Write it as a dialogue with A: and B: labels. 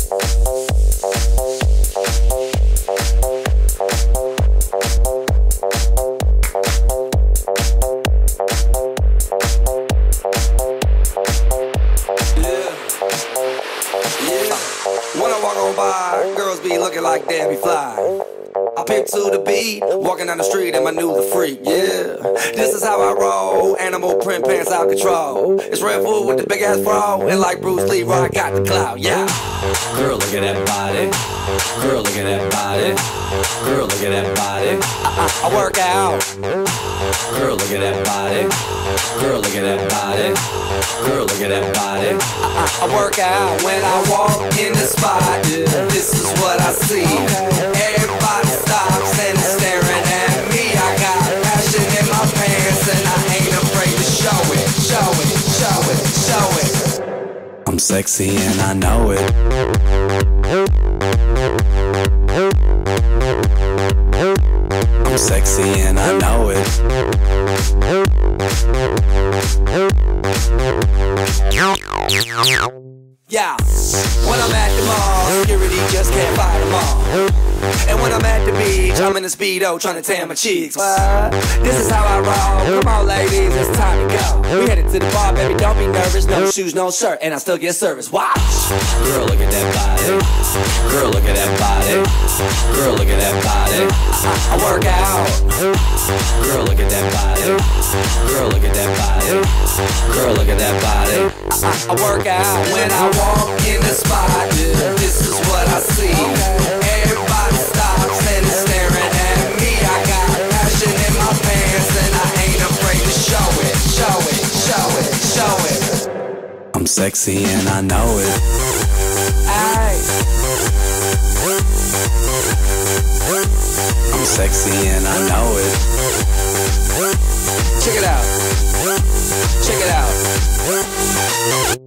A: When I walk on by, girls be looking like Debbie Fly. I pick to the beat, walking down the street and my new the freak, yeah. This is how I roll, animal print pants out control. It's Red Bull with the big ass bra, and like Bruce Lee, I got the clout, yeah. Girl, look at that body. Girl, look at that body. Girl, look at that body. I work out. Girl, look at that body. Girl, look at that body. Girl, look at that body. I work out when I walk in the spot. This is what I see. Everybody stops and is staring at me. I got passion in my pants and I ain't afraid to show it. Show it, show it, show it. I'm sexy and I know it. I'm sexy and I know it. Yeah, when I'm at the mall, security just can't fight them all. And when I'm at the beach, I'm in a Speedo trying to tan my cheeks. This is how I roll. Come on, ladies, it's time to go. We headed to the bar, baby, don't be nervous. No shoes, no shirt, and I still get service. Watch. Girl, look at that body. Girl, look at that body. Girl, look at that body. I work out. Girl, look at that body. Girl, look at that body. Girl, look at that body. I work out when I walk in the spot. This is what I see. Everybody stops and is staring at me. I got passion in my pants and I ain't afraid to show it. Show it, show it, show it. I'm sexy and I know it. Aye. I'm sexy and I know it. Check it out. Check it out.